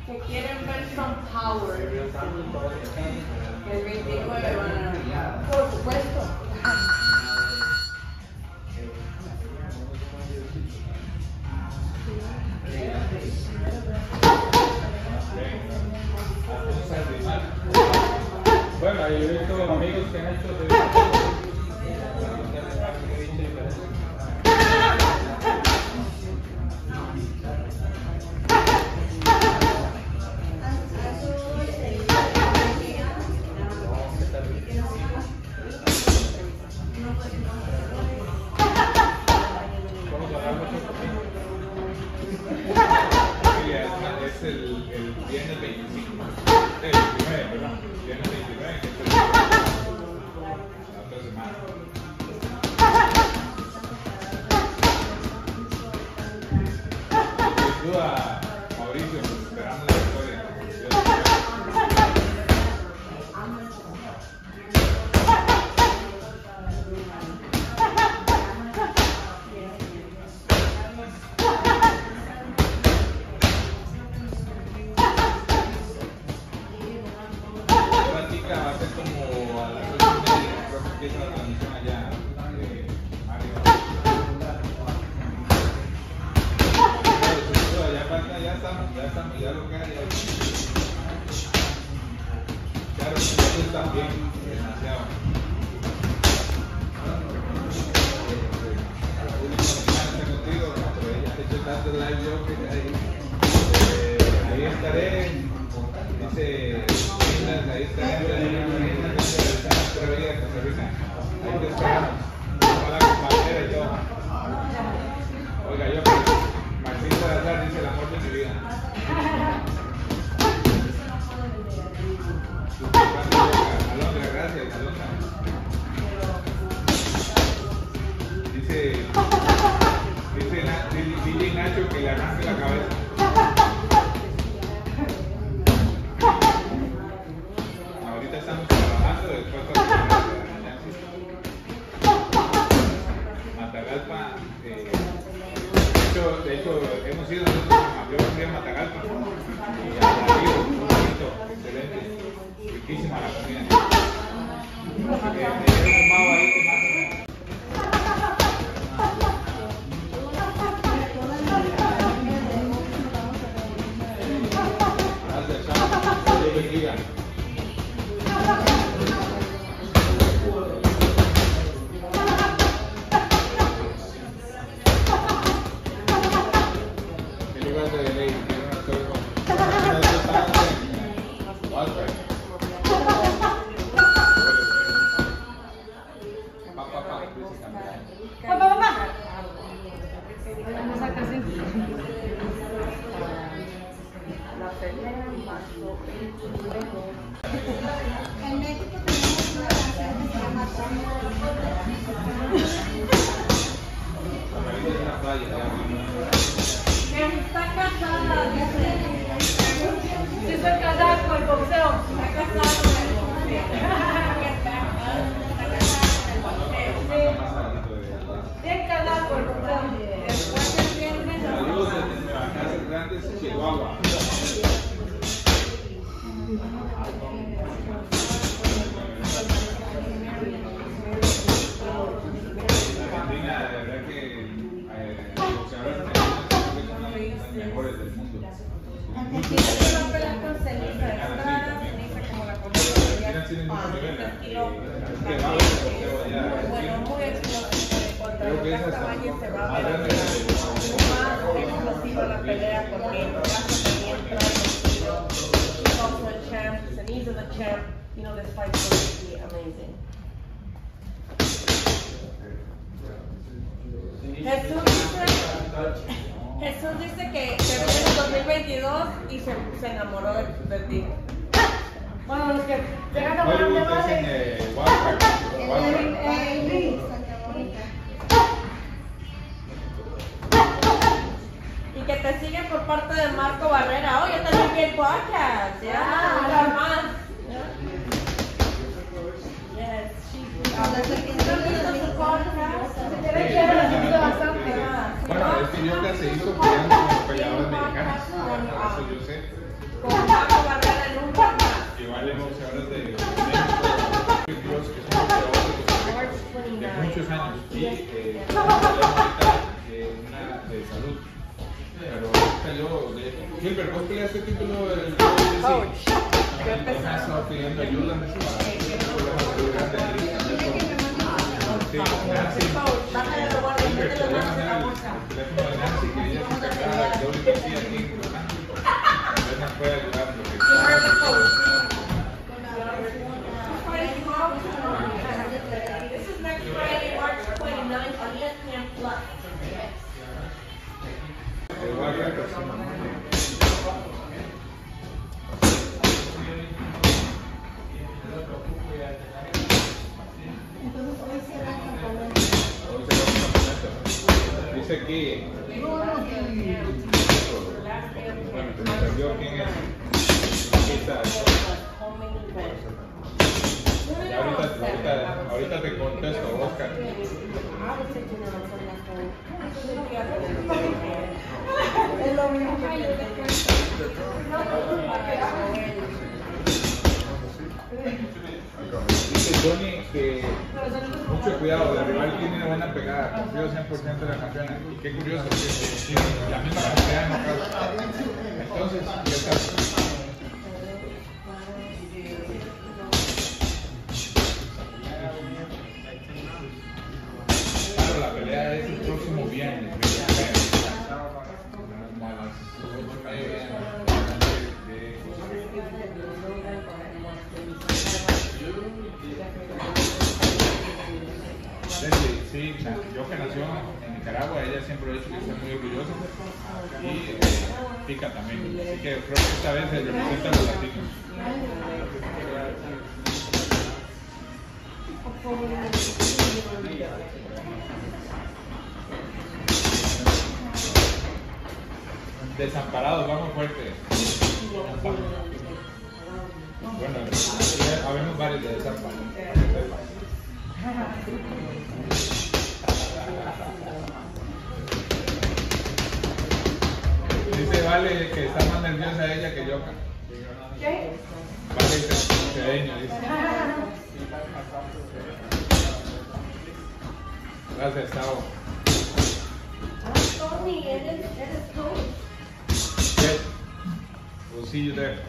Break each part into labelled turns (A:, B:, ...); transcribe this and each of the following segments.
A: Que quieren ver some power. El 29 van a... Por supuesto.
B: Bueno, yo he visto amigos que han hecho es el viernes 25, el 29, perdón, viernes 29, que es la otra semana. Sin duda, Mauricio, esperando la victoria. Va a ser como a las 8:30, creo que empieza la transmisión allá de Mario. Ya estamos, ya lo que hay. Claro, eso también, demasiado. Contigo, pero ya he hecho tanto live yo que ahí estaré, dice. Ahí está, ahí te esperamos. Hola, compañera y todo. Oiga, yo, Martín Salazar dice el amor de mi vida. Alondra, gracias, Alondra. Dice DJ Nacho que le arranque la cabeza. Estamos trabajando después de Matagalpa. De hecho, hemos ido nosotros, yo fui a Matagalpa y a Darío, un bonito, excelente, riquísima la comida. Me dieron un mago ahí que más o menos. Gracias, chao. Dios bendiga.
C: En México tenemos una canción que se llama
A: Está casada, dice. Sí, estoy casada con el boxeo. Está casada con el boxeo. Sí. Bien casada con el boxeo. Después del viernes.
B: Saludos desde Casas Grandes, Chihuahua. Argentina, de verdad que los boxeadores son los mejores del mundo.
A: Argentina tiene una pelea con ceniza, Estrada, ceniza como la comida.
B: Tiene mucho nivel.
A: Bueno, muy explosivo contra
B: Creo que
A: los
B: esa
A: caballos se va a
B: más
A: ver
B: grande.
A: más explosiva la pelea porque lo hace también transmitido. He's also a champ, Ceniza the champ. You know, this fight is going to be amazing. Jesús dice que viene en el 2022 y se enamoró de ti. Bueno, los que se enamoran de Vale. Y que te siguen por parte de Marco Barrera. Oye, también vi el podcast. Ya, más. Yes, she's
B: Bueno, es que Yoka se hizo peleando con los peleadores mexicanos, eso yo sé.
A: con Paco Barrera nunca más.
B: Igual hay boxeadores de México, que son boxeadores de muchos años y una de salud. Pero peleó de Gilbert, ¿vos peleaste el título del
A: Coach. Yo
B: he estado pidiendo ayuda para sí, Nancy.
A: Bájale lo guardia,
B: Gilbert,
A: mételo
B: te voy a
A: en
B: mandar
A: la
B: el
A: bolsa.
B: teléfono de Nancy, que ella es encargada de WBC aquí en Cruzán. Ella nos puede ayudar en lo que
A: This is next Friday, March 29th on ESPN Plus.
C: Entonces hoy será el campamento.
B: dice aquí, bueno, se me perdió quién es. Aquí está. Y ahorita te contesto, Oscar.
C: Es lo mismo que yo te
B: Dice Johnny que mucho cuidado, el rival tiene buena pegada, confío 100% de la campeona. Y qué curioso que tiene la misma cantidad de knockouts. Entonces, ¿qué tal? Claro, la pelea es el próximo viernes. Sí, yo que nació en Nicaragua, ella siempre ha dicho que está muy orgullosa y pica también. Así que creo que esta vez se representa a los latinos. Desamparados, vamos fuerte. Bueno, habemos varios de desamparados. Dice Vale que está más nerviosa ella que yo.
C: ¿Qué?
B: Vale cedeño, dice. Gracias, Tao.
C: Tony, eres coach.
B: Yes. We'll see you there.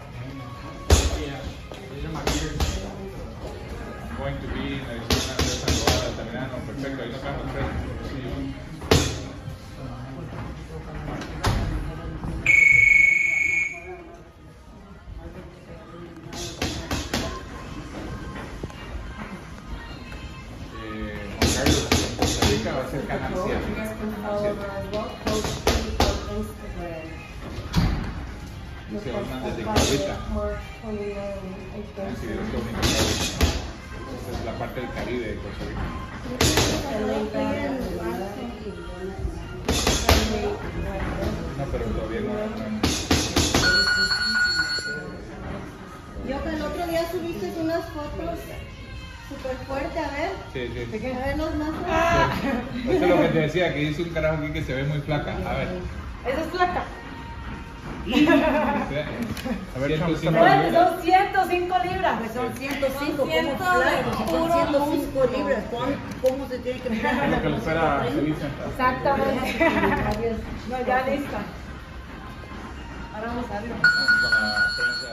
B: I'm going to be in Arizona, terminando. Perfecto, ahí nos vemos, Fred. We'll see you. Juan Carlos, Costa Rica va a ser Canal 7. Dice Hernández de Cabrita. Así es lo único que hay. Esa es la parte del Caribe de Costa Rica. No, pero todavía no.
C: Yo que el otro día subiste unas fotos súper fuertes, a ver.
B: Sí, sí.
C: A ver los más
B: Eso es lo que te decía, que hice un carajo aquí que se ve muy flaca. A ver.
A: Esa es flaca.
B: A ver, 105
A: Bueno,
B: libras.
A: son 105 libras.
D: Pues son 105,
A: Son 100
D: como flacos, son
A: puro
D: 105 libras. ¿Cómo se tiene que
B: Es lo que
D: mirar?
B: le espera a Felisa.
A: Exactamente. No, ya lista. Ahora vamos a verlo.
B: Con la prensa.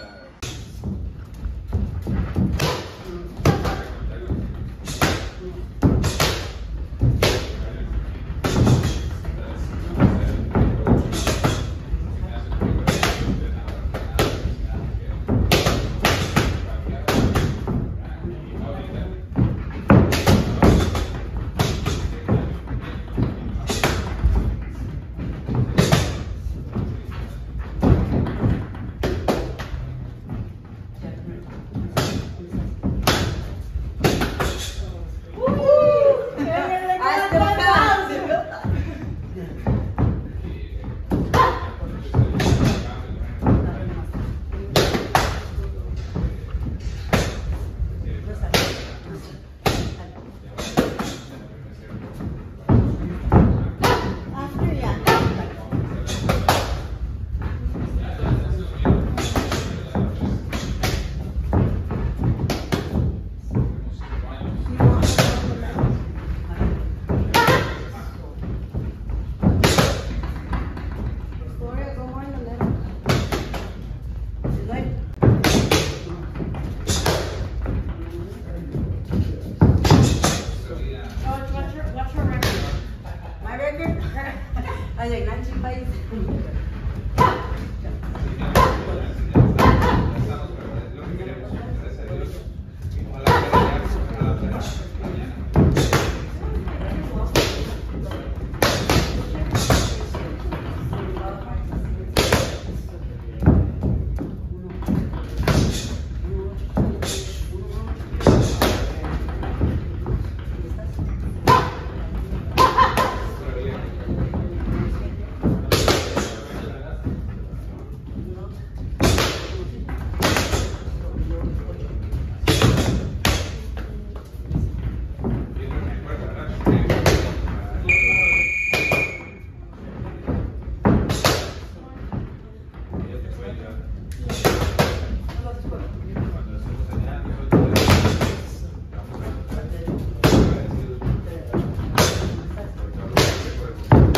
B: Cuando estemos allá, nosotros vamos a agradecidos por todo lo que se puede.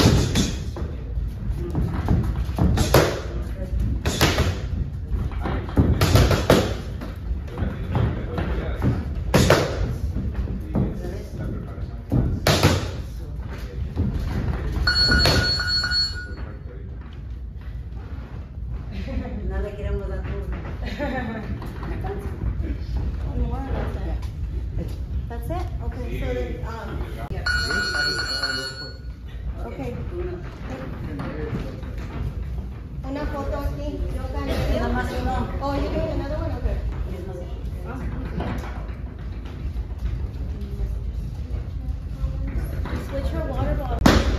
D: No le queremos dar turno.
C: One more, that's it? Okay, so then, okay. Una foto aquí, yo gané.
D: Nada más uno.
C: Oh, you're doing another one? Okay. Switch your water bottle.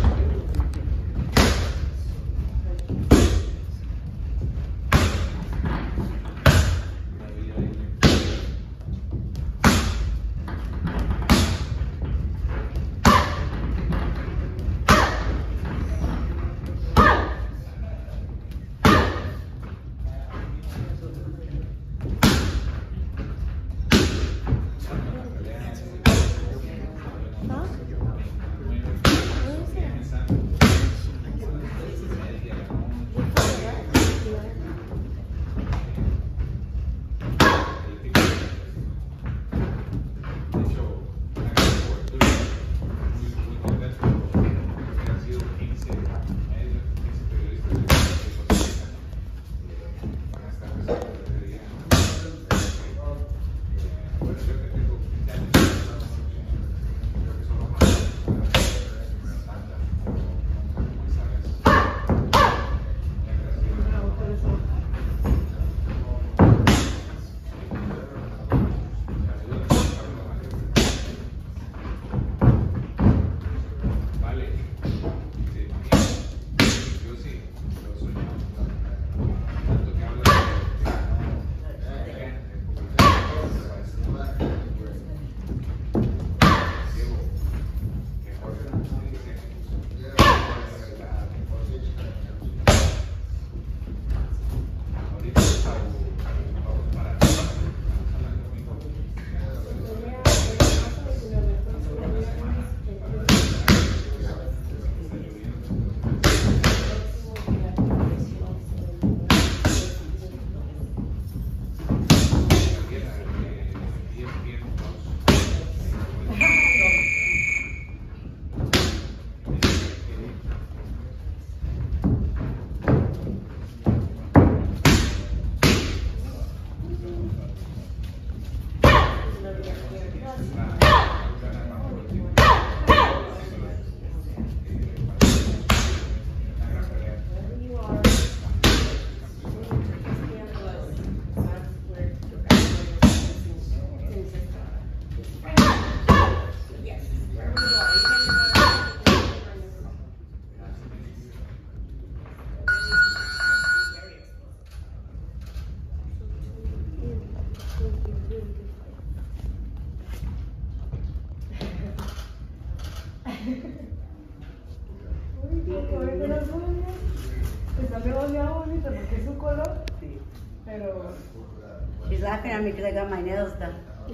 A: Está demasiado bonito porque es su color, pero...
D: She's laughing at me because I got my nails done.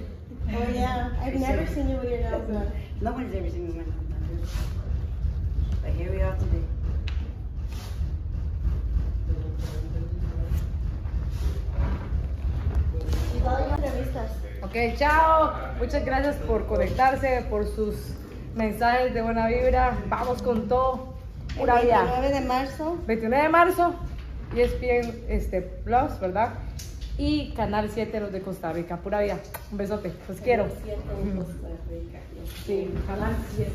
C: Oh yeah, I've never seen you with your nails done.
D: Nobody's ever seen me with my nails done. But here we are today.
C: Y todas las entrevistas.
E: Ok, chao. Muchas gracias por conectarse, por sus mensajes de buena vibra. Vamos con todo. Pura
C: El
E: vida.
C: 29 de marzo.
E: 29 de marzo, ESPN Plus, ¿verdad? Y Canal 7, los de Costa Rica. Pura vida. Un besote. Los quiero. Sí, Canal 7.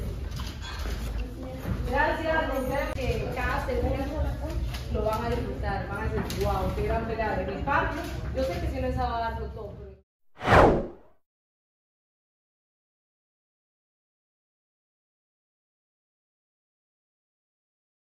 E: Gracias. Les deseo que cada segundo lo van a disfrutar. Van a decir, wow, qué gran pelea. De mi parte, yo sé que si no es a darlo todo.